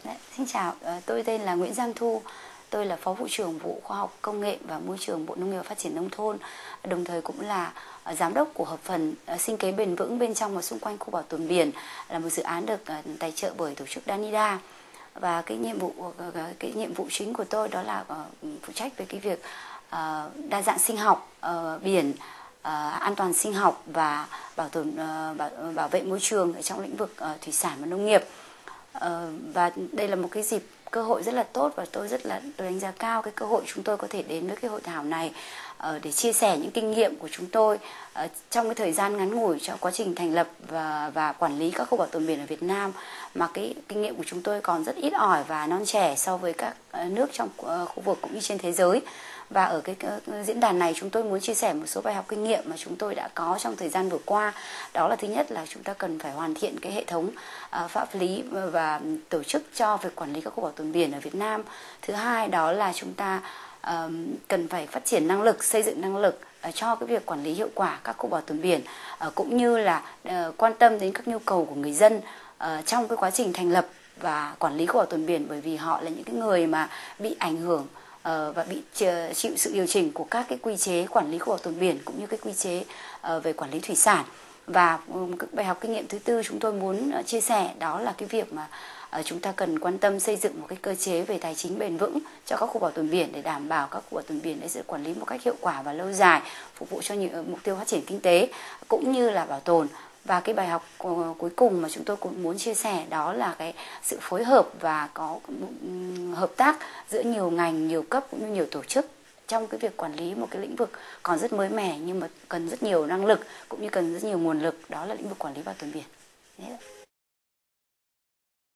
Xin chào, tôi tên là Nguyễn Giang Thu. Tôi là Phó Vụ trưởng Vụ Khoa học Công nghệ và Môi trường Bộ Nông nghiệp và Phát triển Nông thôn, đồng thời cũng là giám đốc của hợp phần sinh kế bền vững bên trong và xung quanh khu bảo tồn biển, là một dự án được tài trợ bởi tổ chức Danida. Và cái nhiệm vụ chính của tôi đó là phụ trách về cái việc đa dạng sinh học biển, an toàn sinh học và bảo vệ môi trường ở trong lĩnh vực thủy sản và nông nghiệp. Và đây là một cái cơ hội rất là tốt, và tôi đánh giá cao cái cơ hội chúng tôi có thể đến với cái hội thảo này để chia sẻ những kinh nghiệm của chúng tôi trong cái thời gian ngắn ngủi trong quá trình thành lập và quản lý các khu bảo tồn biển ở Việt Nam, mà cái kinh nghiệm của chúng tôi còn rất ít ỏi và non trẻ so với các nước trong khu vực cũng như trên thế giới. Và ở cái diễn đàn này chúng tôi muốn chia sẻ một số bài học kinh nghiệm mà chúng tôi đã có trong thời gian vừa qua. Đó là thứ nhất là chúng ta cần phải hoàn thiện cái hệ thống pháp lý và tổ chức cho việc quản lý các khu bảo tồn biển ở Việt Nam. Thứ hai đó là chúng ta cần phải phát triển năng lực, xây dựng năng lực cho cái việc quản lý hiệu quả các khu bảo tồn biển, cũng như là quan tâm đến các nhu cầu của người dân trong cái quá trình thành lập và quản lý khu bảo tồn biển, bởi vì họ là những cái người mà bị ảnh hưởng và bị chịu sự điều chỉnh của các cái quy chế quản lý khu bảo tồn biển cũng như cái quy chế về quản lý thủy sản. Và bài học kinh nghiệm thứ tư chúng tôi muốn chia sẻ đó là cái việc mà chúng ta cần quan tâm xây dựng một cái cơ chế về tài chính bền vững cho các khu bảo tồn biển để đảm bảo các khu bảo tồn biển sẽ quản lý một cách hiệu quả và lâu dài, phục vụ cho những mục tiêu phát triển kinh tế cũng như là bảo tồn. Và cái bài học cuối cùng mà chúng tôi cũng muốn chia sẻ đó là cái sự phối hợp và có hợp tác giữa nhiều ngành, nhiều cấp cũng như nhiều tổ chức trong cái việc quản lý một cái lĩnh vực còn rất mới mẻ nhưng mà cần rất nhiều năng lực cũng như cần rất nhiều nguồn lực, đó là lĩnh vực quản lý bảo tồn biển.